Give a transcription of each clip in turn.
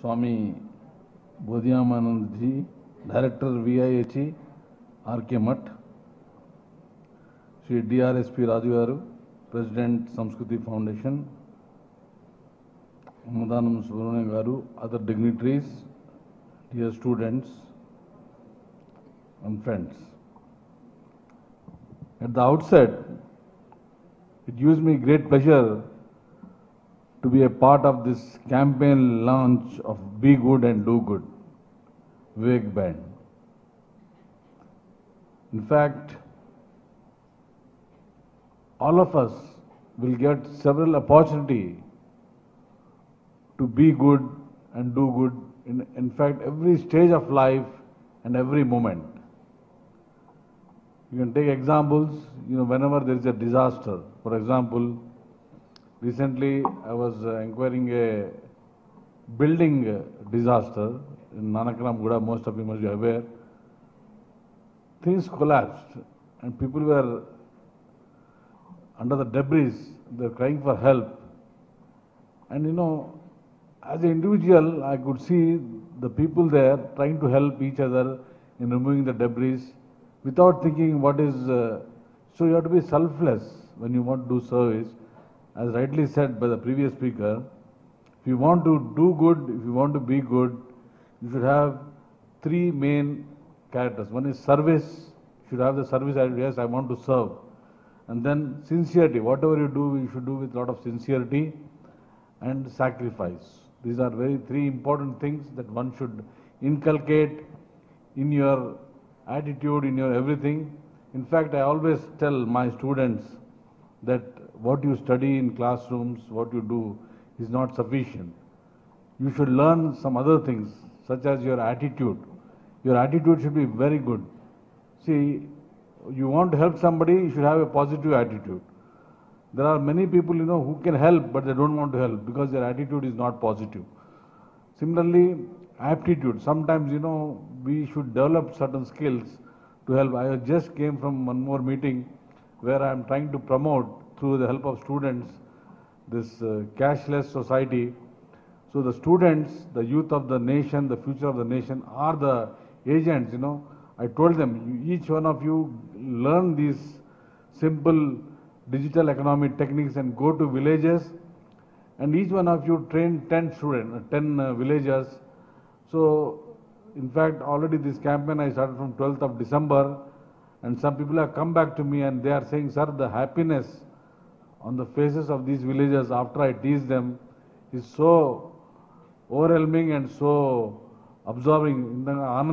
Swami Bodhiyamanandji, Director VIH, R.K. Mutt, Sri DRSP Raju Garu, President Samskruti Foundation, Madanam Subramanian Garu, other dignitaries, dear students and friends. At the outset, it gives me great pleasure to be a part of this campaign launch of Be Good and Do Good, Vivek Band. In fact, all of us will get several opportunities to be good and do good in fact, every stage of life and every moment. You can take examples, whenever there is a disaster. For example, recently I was inquiring a building disaster in Nanakaram, most of you must be aware. Things collapsed and people were under the debris, they were crying for help. And as an individual, I could see the people there trying to help each other in removing the debris without thinking what is... so you have to be selfless when you want to do service. As rightly said by the previous speaker, if you want to do good, if you want to be good, you should have three main characters. One is service. You should have the service attitude. Yes, I want to serve. And then sincerity. Whatever you do, you should do with a lot of sincerity and sacrifice. These are three important things that one should inculcate in your attitude, in your everything. In fact, I always tell my students that what you study in classrooms, what you do is not sufficient. You should learn some other things, such as your attitude. Your attitude should be very good. See, you want to help somebody, you should have a positive attitude. There are many people, who can help, but they don't want to help because their attitude is not positive. Similarly, aptitude. Sometimes, we should develop certain skills to help. I just came from one more meeting where I am trying to promote, through the help of students, this cashless society. So the students, the youth of the nation, the future of the nation are the agents, I told them, each one of you learn these simple digital economy techniques and go to villages, and each one of you train 10 students, 10 villagers. So, in fact, already this campaign I started from 12th of December, and some people have come back to me and they are saying, sir, the happiness on the faces of these villagers after I teach them is so overwhelming and so absorbing.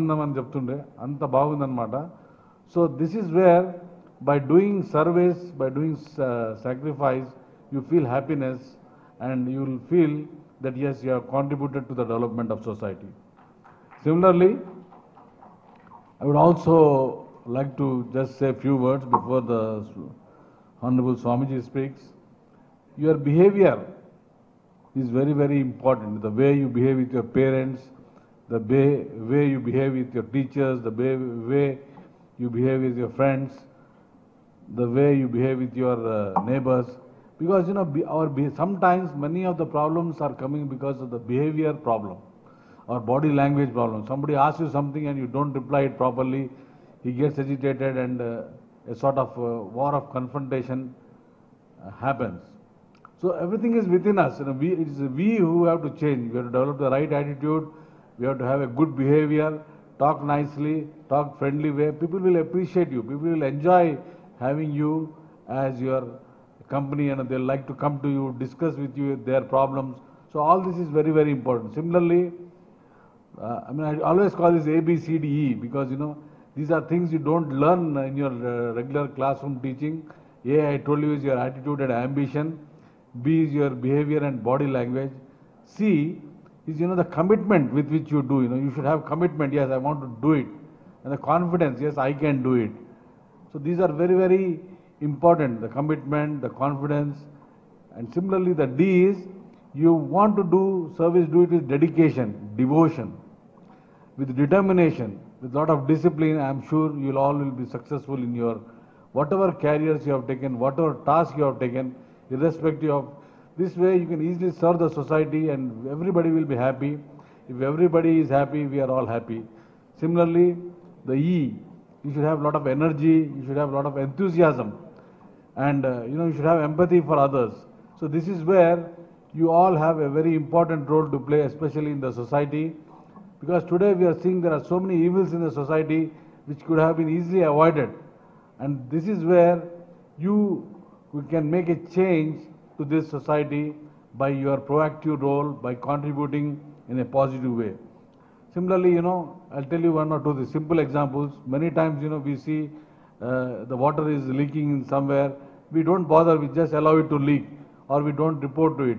So this is where, by doing service, by doing sacrifice, you feel happiness and you will feel that yes, you have contributed to the development of society. Similarly, I would also like to just say a few words before the Honorable Swamiji speaks. Your behavior is very important. The way you behave with your parents, the way you behave with your teachers, the way you behave with your friends, the way you behave with your neighbors. Because, sometimes many of the problems are coming because of the behavior problem or body language problem. Somebody asks you something and you don't reply it properly, he gets agitated and a sort of war of confrontation happens. So everything is within us. It is we who have to change. We have to develop the right attitude. We have to have a good behavior, talk nicely, talk friendly way. People will appreciate you. People will enjoy having you as your company and they'll like to come to you, discuss with you their problems. So all this is very important. Similarly, I always call this A, B, C, D, E because, these are things you don't learn in your regular classroom teaching. A, I told you, is your attitude and ambition. B is your behavior and body language. C is, the commitment with which you do. You should have commitment. Yes, I want to do it. And the confidence. Yes, I can do it. So these are very important. The commitment, the confidence. And similarly, the D is, you want to do service, do it with dedication, devotion, with determination, with a lot of discipline. I am sure you all will be successful in your whatever careers you have taken, whatever task you have taken, irrespective of. This way you can easily serve the society and everybody will be happy. If everybody is happy, we are all happy. Similarly, the E, you should have a lot of energy, you should have a lot of enthusiasm, and you should have empathy for others. So this is where you all have a very important role to play, especially in the society, because today we are seeing there are so many evils in the society which could have been easily avoided, and this is where we can make a change to this society by your proactive role, by contributing in a positive way. Similarly, I'll tell you one or two simple examples. Many times, we see the water is leaking in somewhere. We don't bother, we just allow it to leak, or we don't report to it.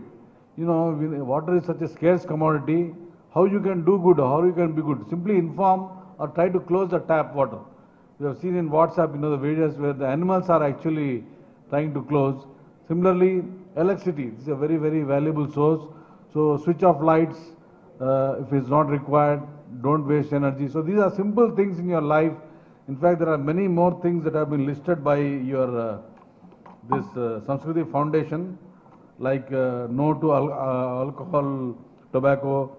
Water is such a scarce commodity. How you can do good, how you can be good? Simply inform or try to close the tap water. We have seen in WhatsApp, the videos where the animals are actually trying to close. Similarly, electricity is a very, very valuable source. So switch off lights if it's not required. Don't waste energy. So these are simple things in your life. In fact, there are many more things that have been listed by your this Samskruti Foundation, like no to alcohol, tobacco,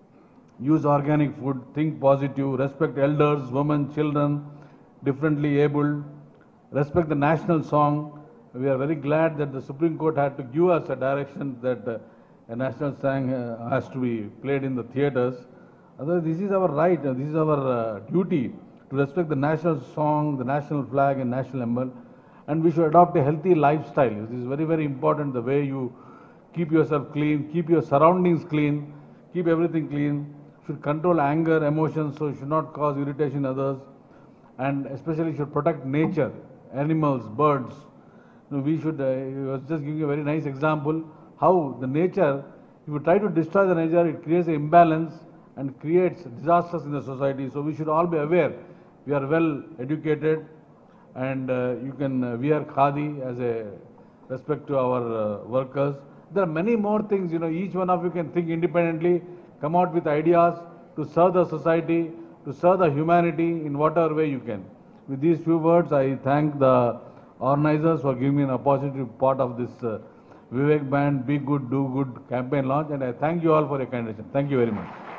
use organic food, think positive, respect elders, women, children, differently abled, respect the national song. We are very glad that the Supreme Court had to give us a direction that a national song has to be played in the theatres. Otherwise, this is our right, this is our duty to respect the national song, the national flag and national emblem. And we should adopt a healthy lifestyle. This is very, very important, the way you keep yourself clean, keep your surroundings clean, keep everything clean. Should control anger, emotions, so you should not cause irritation in others. And especially should protect nature, animals, birds. We should, I was just giving a very nice example, how the nature, if you try to destroy the nature, it creates an imbalance and creates disasters in the society. So we should all be aware. We are well educated, and you can wear khadi as a respect to our workers. There are many more things, each one of you can think independently, come out with ideas to serve the society, to serve the humanity in whatever way you can. With these few words, I thank the organizers for giving me an opportunity to be part of this Vivek Band Be Good, Do Good campaign launch, and I thank you all for your kind attention. Thank you very much.